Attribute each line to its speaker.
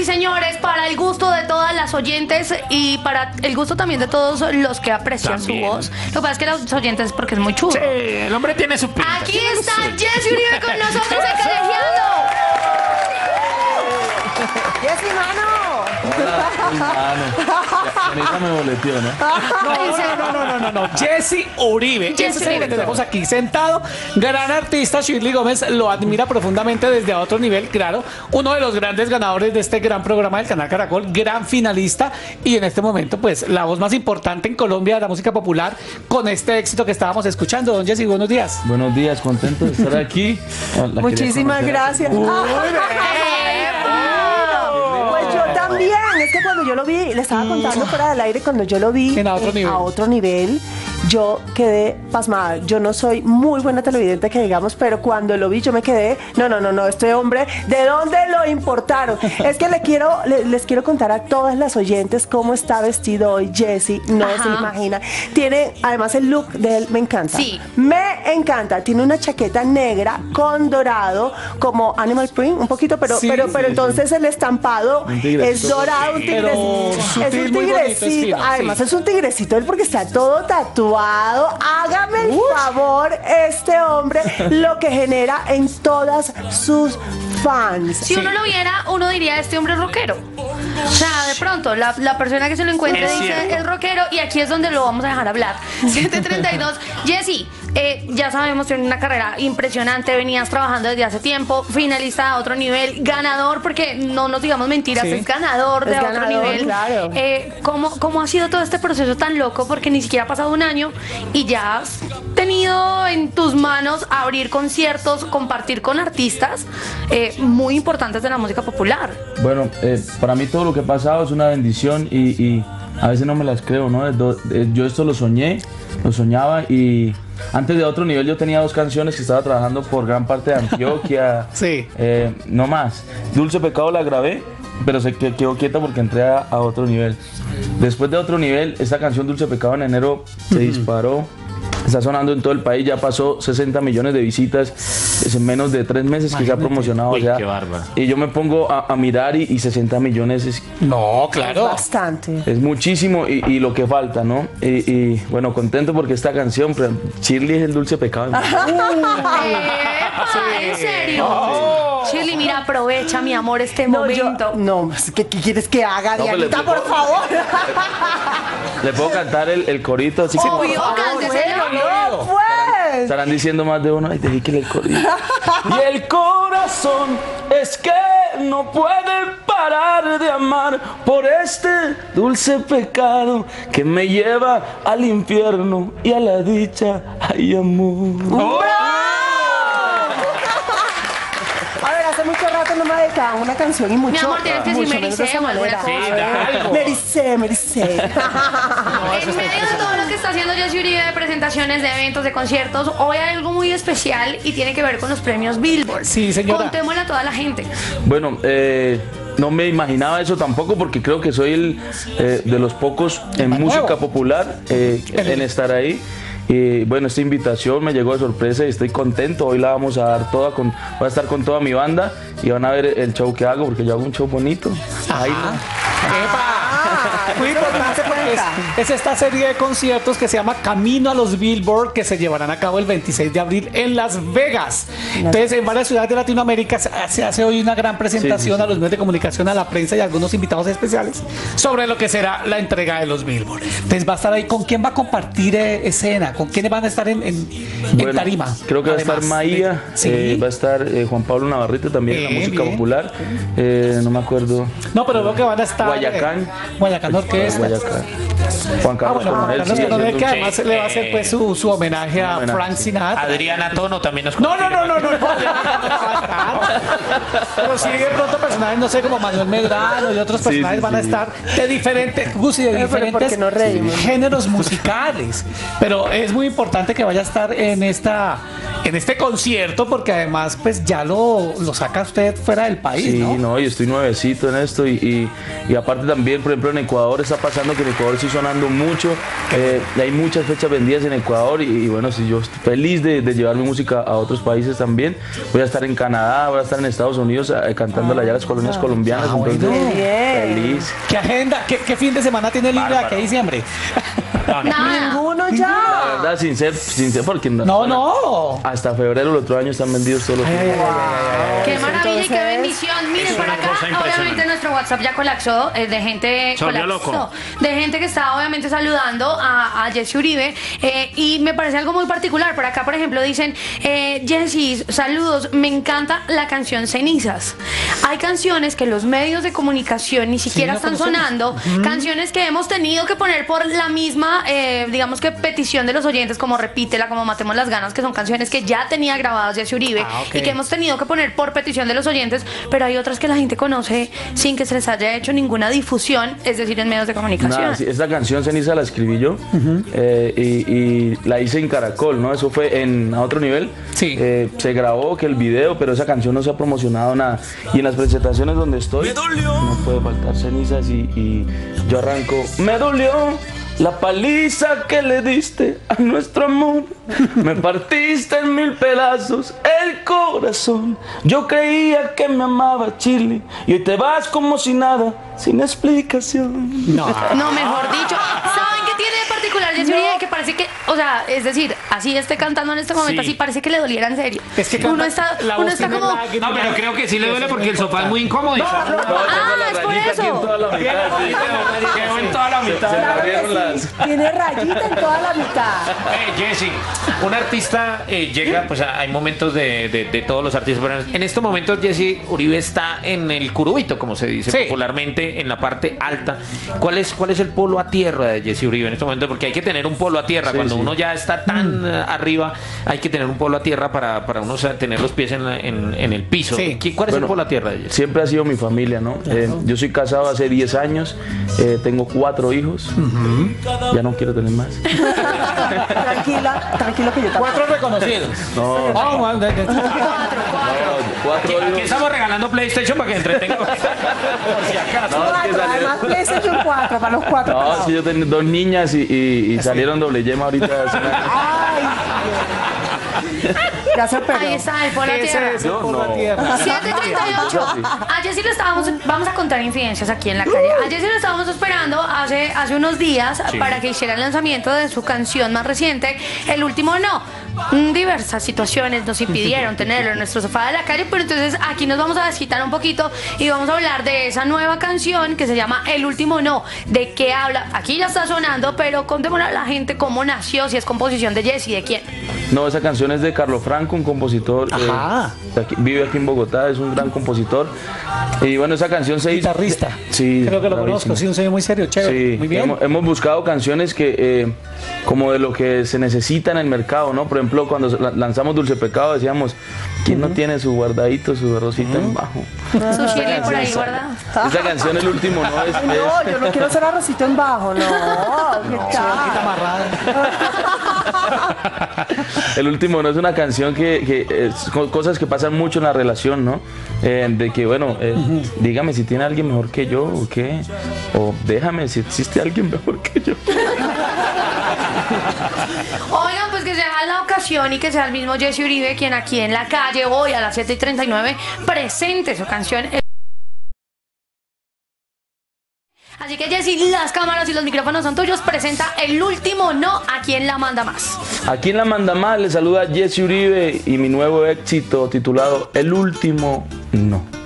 Speaker 1: y señores, para el gusto de todas las oyentes y para el gusto también de todos los que aprecian
Speaker 2: También.
Speaker 1: su voz. Lo que pasa es que los oyentes es porque es muy chulo.
Speaker 2: Sí, el hombre tiene su pinta.
Speaker 1: Aquí está Jessy Uribe con nosotros en Colegiando.
Speaker 3: Jessy, mano.
Speaker 4: Ahorita me boleteó, ¿no?
Speaker 2: No. Jessy Uribe.
Speaker 1: Jessy
Speaker 2: Ese es el que
Speaker 1: Uribe.
Speaker 2: tenemos aquí sentado. Gran artista. Shirley Gómez lo admira profundamente desde a otro nivel, claro. Uno de los grandes ganadores de este gran programa del Canal Caracol. Gran finalista. Y en este momento, pues, la voz más importante en Colombia de la música popular con este éxito que estábamos escuchando. Don Jessy, buenos días.
Speaker 4: Buenos días, contento de estar aquí.
Speaker 3: Muchísimas gracias. Pues yo también, es que cuando yo lo vi, le estaba contando fuera del aire, cuando yo lo vi
Speaker 2: A otro nivel.
Speaker 3: yo quedé pasmada. Yo no soy muy buena televidente, que digamos, pero cuando lo vi yo me quedé, no, este hombre, ¿de dónde lo importaron? Es que les quiero contar a todas las oyentes cómo está vestido hoy Jessy, no se imagina. Tiene, además el look de él me encanta.
Speaker 1: Sí.
Speaker 3: Me encanta, tiene una chaqueta negra con dorado, como Animal Print, un poquito, pero entonces el estampado es dorado, un
Speaker 2: Pero
Speaker 3: tigrecito.
Speaker 2: sutil,
Speaker 3: Es un
Speaker 2: muy bonito, es
Speaker 3: tigrecito.
Speaker 2: fino,
Speaker 3: Además
Speaker 2: sí.
Speaker 3: es un tigrecito él porque está todo tatuado. Hágame el favor, este hombre, lo que genera en todas sus fans.
Speaker 1: Si uno lo viera, uno diría, este hombre es rockero. O sea, de pronto, la persona que se lo encuentre
Speaker 2: Es
Speaker 1: dice,
Speaker 2: cierto.
Speaker 1: es rockero, y aquí es donde lo vamos a dejar hablar. 7:32. Jessy, ya sabemos, tiene una carrera impresionante, venías trabajando desde hace tiempo, finalista a otro nivel, ganador, porque no nos digamos mentiras,
Speaker 2: Sí.
Speaker 1: es ganador de
Speaker 3: Es
Speaker 1: a otro
Speaker 3: ganador,
Speaker 1: nivel.
Speaker 3: claro.
Speaker 1: ¿Cómo ha sido todo este proceso tan loco? Porque ni siquiera ha pasado un año y ya has tenido en tus manos abrir conciertos, compartir con artistas muy importantes de la música popular.
Speaker 4: Bueno, para mí todo lo que ha pasado es una bendición y a veces no me las creo, ¿no? Yo esto lo soñaba y antes de otro nivel yo tenía 2 canciones que estaba trabajando por gran parte de Antioquia.
Speaker 2: Sí.
Speaker 4: No más. Dulce Pecado la grabé, pero se quedó quieta porque entré a otro nivel. Después de otro nivel, esta canción Dulce Pecado en enero se disparó. Está sonando en todo el país, ya pasó 60 millones de visitas, es en menos de 3 meses que se ha promocionado
Speaker 2: Uy,
Speaker 4: ya.
Speaker 2: qué bárbaro.
Speaker 4: Y yo me pongo a mirar y 60 millones
Speaker 2: No, claro.
Speaker 3: Bastante.
Speaker 4: es muchísimo y lo que falta, ¿no? Y bueno, contento porque esta canción, Shirley es el dulce pecado.
Speaker 1: ¡Epa! ¿En serio? Shirley, mira, aprovecha, mi amor, este momento.
Speaker 3: ¿Qué quieres que haga,
Speaker 4: No, pues,
Speaker 3: Dianita,
Speaker 4: le-
Speaker 3: por favor?
Speaker 4: Le puedo cantar el corito, así que
Speaker 1: Obvio, cánteselo.
Speaker 3: No, pues.
Speaker 4: estarán diciendo más de uno, ay, dedíquele el corito. Y el corazón es que no puede parar de amar por este dulce pecado que me lleva al infierno y a la dicha. Ay, amor.
Speaker 3: A ver, hace mucho rato no me dedicaba una canción y mucho.
Speaker 1: Mi amor, tienes que decir
Speaker 3: mucho menos de
Speaker 1: Mericé
Speaker 3: esa
Speaker 1: o alguna
Speaker 3: manera.
Speaker 1: cosa.
Speaker 2: Sí, da algo.
Speaker 3: Mericé.
Speaker 1: En medio de todo lo que está haciendo Jessy Uribe, de presentaciones, de eventos, de conciertos, hoy hay algo muy especial y tiene que ver con los premios Billboard.
Speaker 2: Sí, señora.
Speaker 1: Contémosle a toda la gente.
Speaker 4: Bueno, no me imaginaba eso tampoco porque creo que soy de los pocos en
Speaker 2: Más
Speaker 4: música
Speaker 2: nuevo.
Speaker 4: popular en estar ahí. Y bueno, esta invitación me llegó de sorpresa y estoy contento. Hoy la vamos a dar toda voy a estar con toda mi banda y van a ver el show que hago porque yo hago un show bonito. Ahí,
Speaker 2: Muy importante porque es esta serie de conciertos que se llama Camino a los Billboard, que se llevarán a cabo el 26 de abril en Las Vegas. Entonces, en varias ciudades de Latinoamérica se hace hoy una gran presentación
Speaker 4: Sí.
Speaker 2: a los medios de comunicación, a la prensa y a algunos invitados especiales sobre lo que será la entrega de los Billboard. Entonces, va a estar ahí. ¿Con quién va a compartir escena? ¿Con quiénes van a estar en
Speaker 4: Bueno,
Speaker 2: tarima?
Speaker 4: creo que va a estar
Speaker 2: Además
Speaker 4: Maía,
Speaker 2: sí.
Speaker 4: va a estar Juan Pablo Navarrete también en la
Speaker 2: Bien,
Speaker 4: música
Speaker 2: bien.
Speaker 4: popular. No me acuerdo.
Speaker 2: No, pero creo que van a estar.
Speaker 4: Guayacán.
Speaker 2: Guayacán Orquesta.
Speaker 4: Guayacán. Juan Carlos
Speaker 2: Bueno,
Speaker 4: Coronel.
Speaker 2: Carlos
Speaker 4: sigue
Speaker 2: Coronel,
Speaker 4: haciendo
Speaker 2: que
Speaker 4: un-
Speaker 2: además le va a hacer pues su homenaje a
Speaker 4: Homenaje,
Speaker 2: Frank
Speaker 4: sí.
Speaker 2: Sinatra.
Speaker 5: Adriana Tono también nos
Speaker 2: No.
Speaker 5: confirma.
Speaker 2: Pero sí, de pronto personajes, no sé, como Manuel Medrano y otros personajes
Speaker 4: sí,
Speaker 2: van a
Speaker 4: sí.
Speaker 2: estar de diferentes, Gusi, de
Speaker 3: Pero ¿por
Speaker 2: diferentes
Speaker 3: qué no reímos?
Speaker 2: géneros musicales. Pero es muy importante que vaya a estar en en este concierto, porque además pues ya lo saca usted fuera del país,
Speaker 4: Sí,
Speaker 2: ¿no?
Speaker 4: no, y estoy nuevecito en esto y aparte también, por ejemplo, en Ecuador está pasando que en Ecuador estoy sonando mucho, hay muchas fechas vendidas en Ecuador y bueno, si yo estoy feliz de llevar mi música a otros países también. Voy a estar en Canadá, voy a estar en Estados Unidos cantando allá las colonias colombianas,
Speaker 2: bueno.
Speaker 4: entonces
Speaker 3: Bien.
Speaker 4: feliz.
Speaker 2: ¿Qué agenda, qué fin de semana tiene libre
Speaker 4: Bárbaro.
Speaker 2: aquí a diciembre?
Speaker 1: Nada.
Speaker 3: Ninguno
Speaker 4: La
Speaker 3: ya.
Speaker 4: verdad, sin ser porque
Speaker 2: No.
Speaker 4: hasta febrero del otro año están vendidos todos los
Speaker 1: Qué maravilla y qué
Speaker 3: Entonces,
Speaker 1: bendición. Miren,
Speaker 5: es
Speaker 1: por
Speaker 5: una
Speaker 1: acá,
Speaker 5: cosa impresionante.
Speaker 1: obviamente nuestro WhatsApp ya colapsó de gente
Speaker 5: Se volvió loco.
Speaker 1: de gente que está obviamente saludando a Jessy Uribe y me parece algo muy particular. Por acá, por ejemplo, dicen Jessy, saludos, me encanta la canción Cenizas. Hay canciones que los medios de comunicación ni siquiera
Speaker 2: la
Speaker 1: están
Speaker 2: conocemos.
Speaker 1: sonando, canciones que hemos tenido que poner por la misma, digamos que petición de los oyentes, como Repítela, como Matemos las Ganas, que son canciones que ya tenía grabadas Jessy Uribe
Speaker 2: Ok.
Speaker 1: y que hemos tenido que poner por petición de los oyentes, pero hay otras que la gente conoce sin que se les haya hecho ninguna difusión, es decir, en medios de comunicación.
Speaker 4: Nada, sí, esta canción Ceniza la escribí yo y la hice en Caracol, ¿no? Eso fue a otro nivel.
Speaker 2: Sí.
Speaker 4: Se grabó que el video, pero esa canción no se ha promocionado nada. Y en las presentaciones donde estoy, no puede faltar Cenizas y yo arranco. Me dolió la paliza que le diste a nuestro amor. Me partiste en 1000 pedazos el corazón. Yo creía que me amaba Chile y hoy te vas como si nada, sin explicación.
Speaker 2: No.
Speaker 1: No, mejor dicho, ¿saben qué tiene de particular Jessy Uribe? Que parece que, o sea, es decir, así esté cantando en este momento,
Speaker 5: Sí.
Speaker 1: así parece que le doliera en serio.
Speaker 2: Es que
Speaker 1: uno
Speaker 2: canta-
Speaker 1: está,
Speaker 2: la
Speaker 1: uno
Speaker 2: voz
Speaker 1: está
Speaker 2: tiene
Speaker 1: como...
Speaker 2: lágrimas.
Speaker 5: No, pero creo que sí le duele porque el sofá es muy incómodo.
Speaker 4: No, tengo la
Speaker 1: es por
Speaker 4: rayita aquí
Speaker 1: eso.
Speaker 4: en toda la mitad. Sí.
Speaker 5: Quedó en toda la mitad.
Speaker 4: Se me
Speaker 3: Claro que
Speaker 4: abrieron las...
Speaker 3: sí. Tiene rayita en toda la mitad.
Speaker 5: Jessy, un artista llega, pues hay momentos de todos los artistas, pero en estos momentos Jessy Uribe está en el curubito, como se dice
Speaker 2: Sí.
Speaker 5: popularmente, en la parte alta. ¿Cuál es el polo a tierra de Jessy Uribe en este momento? Porque hay que tener un polo a tierra.
Speaker 4: Sí,
Speaker 5: Cuando
Speaker 4: sí.
Speaker 5: uno ya está tan arriba, hay que tener un polo a tierra para uno tener los pies en el piso.
Speaker 2: Sí.
Speaker 5: ¿Cuál es el
Speaker 4: Bueno,
Speaker 5: polo a tierra de Jessy?
Speaker 4: Siempre ha sido mi familia, ¿no? Yo soy casado hace 10 años, tengo 4 hijos, ya no quiero tener más.
Speaker 3: Tranquilo que yo también.
Speaker 2: 4 reconocidos.
Speaker 4: No,
Speaker 2: Oh, man, de-
Speaker 4: 4
Speaker 5: Aquí
Speaker 4: hijos.
Speaker 5: estamos regalando PlayStation para que entretenga. Por si acaso.
Speaker 4: No, es que
Speaker 3: Cuatro, además
Speaker 4: salieron,
Speaker 3: PlayStation 4 para los 4.
Speaker 4: no, es que yo tengo 2 niñas y salieron doble yema ahorita hace un año.
Speaker 3: Ay, ya se operó.
Speaker 1: Ahí está el polo a tierra.
Speaker 2: Ese es el
Speaker 4: Yo
Speaker 2: polo a
Speaker 4: no.
Speaker 2: tierra.
Speaker 1: 7:38. A Jessy lo estábamos, vamos a contar infidencias aquí en la calle. A Jessy lo estábamos esperando hace unos días para que hiciera el lanzamiento de su canción más reciente, El Último No. Diversas situaciones nos impidieron tenerlo en nuestro sofá de la calle, pero entonces aquí nos vamos a desquitar un poquito y vamos a hablar de esa nueva canción que se llama El Último No. ¿De qué habla? Aquí ya está sonando, pero contémosle a la gente cómo nació, si es composición de Jessy, de quién.
Speaker 4: No, esa canción es de Carlos Franco, un compositor.
Speaker 2: Ajá.
Speaker 4: Vive aquí en Bogotá, es un gran compositor. Y bueno, esa canción se hizo.
Speaker 2: Guitarrista.
Speaker 4: Sí,
Speaker 2: Creo que lo
Speaker 4: bravísimo.
Speaker 2: conozco. Sí, un sello muy serio, chévere.
Speaker 4: Sí,
Speaker 2: Muy bien.
Speaker 4: hemos buscado canciones que como de lo que se necesita en el mercado, ¿no? Por ejemplo, cuando lanzamos Dulce Pecado decíamos, ¿quién no tiene su guardadito, su arrocita en bajo?
Speaker 1: Su chile por ahí guardado.
Speaker 4: Esa canción, El Último, ¿no? Es,
Speaker 3: No, yo no quiero ser arrocito en bajo, no. ¿Qué tal?
Speaker 2: Amarrada.
Speaker 4: El Último no es una canción que es cosas que pasan mucho en la relación, ¿no? De que, bueno, dígame si tiene alguien mejor que yo o qué. O déjame si existe alguien mejor que yo.
Speaker 1: Oigan, pues que sea la ocasión y que sea el mismo Jessy Uribe quien aquí en la calle hoy a las 7:39 presente su canción. Así que Jessy, las cámaras y los micrófonos son tuyos. Presenta El Último No, a quien la manda más.
Speaker 4: Aquí en La Manda Más le saluda Jessy Uribe y mi nuevo éxito titulado El Último No.